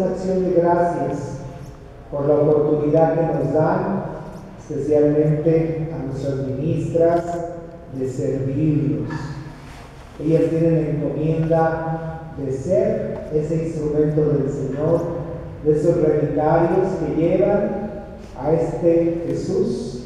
una acción de gracias por la oportunidad que nos dan, especialmente a nuestras ministras, de servirlos. Ellas tienen la encomienda de ser ese instrumento del Señor, de esos relicarios que llevan a este Jesús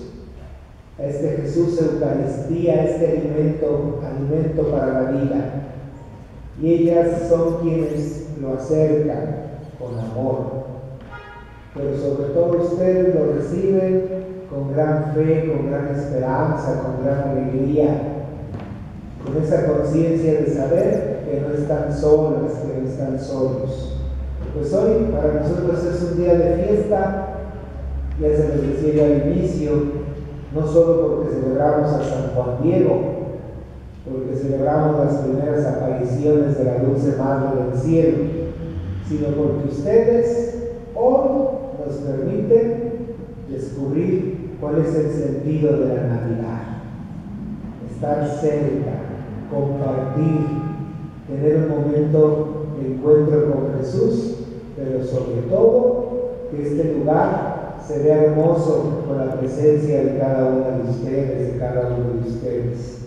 Eucaristía, este alimento para la vida. Y ellas son quienes lo acercan con amor. Pero sobre todo ustedes lo reciben con gran fe, con gran esperanza, con gran alegría, con esa conciencia de saber que no están solas, que no están solos. Pues hoy para nosotros es un día de fiesta, ya se les decía al inicio, no solo porque celebramos a San Juan Diego, porque celebramos las primeras apariciones de la dulce Madre del Cielo, sino porque ustedes hoy nos permiten descubrir cuál es el sentido de la Navidad. Estar cerca, compartir, tener un momento de encuentro con Jesús, pero sobre todo que este lugar se vea hermoso con la presencia de cada una de ustedes, de cada uno de ustedes.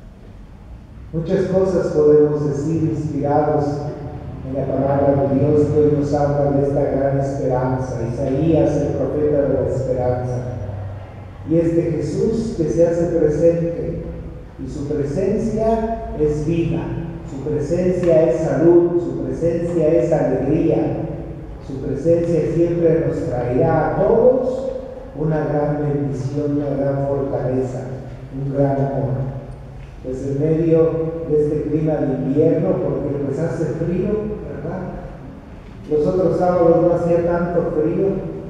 Muchas cosas podemos decir inspirados en la palabra de Dios que hoy nos habla de esta gran esperanza. Isaías, el profeta de la esperanza. Y es de Jesús que se hace presente, y su presencia es vida, su presencia es salud, su presencia es alegría, su presencia siempre nos traerá a todos una gran bendición, una gran fortaleza, un gran amor. Pues en medio de este clima de invierno, porque pues hace frío, ¿verdad? Los otros sábados no hacía tanto frío,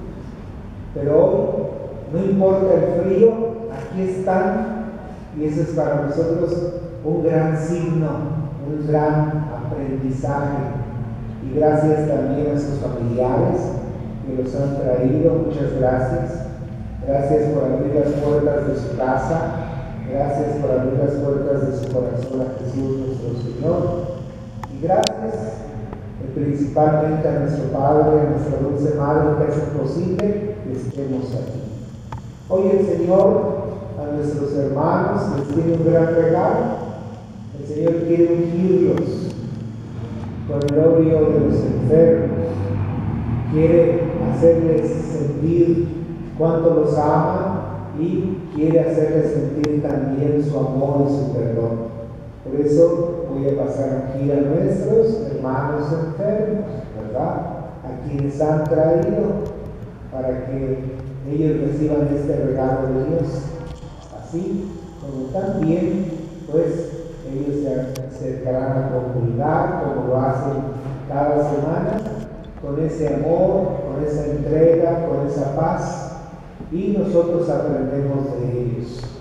pero hoy no importa el frío, aquí están, y eso es para nosotros un gran signo, un gran aprendizaje. Y gracias también a sus familiares que los han traído, muchas gracias. Gracias por abrir las puertas de su casa. Gracias por abrir las puertas de su corazón a Jesús nuestro Señor. Y gracias principalmente a nuestro Padre, a nuestra dulce Madre que hace posible que estemos aquí. Hoy el Señor a nuestros hermanos les tiene un gran regalo. El Señor quiere ungirlos con el óleo de los enfermos. Quiere hacerles sentir cuánto los ama y quiere hacerles sentir también su amor y su perdón. Por eso voy a pasar aquí a nuestros hermanos enfermos, ¿verdad? A quienes han traído para que ellos reciban este regalo de Dios. Así como también, pues, ellos se acercarán a comulgar como lo hacen cada semana, con ese amor, con esa entrega, con esa paz, y nosotros aprendemos de ellos.